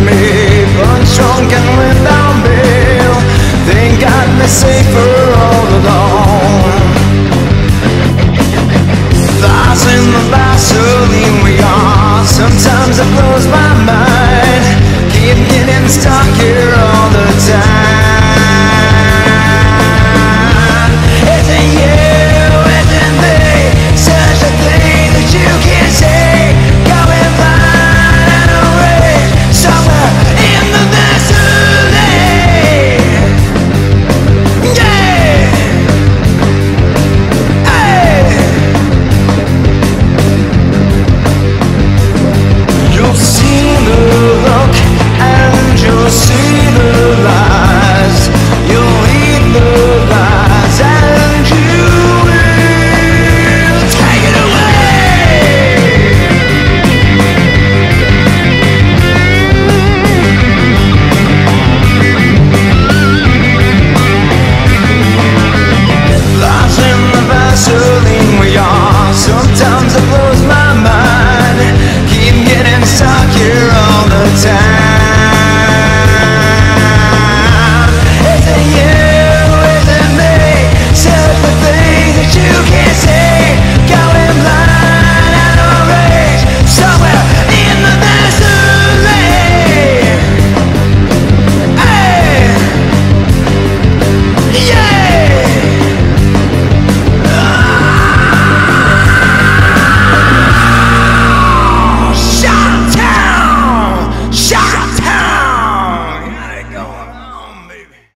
me, punch drunk and without bail. They got me safer all alone. Lost in the Vaseline we are. Sometimes it blows my mind. Keep getting stuck here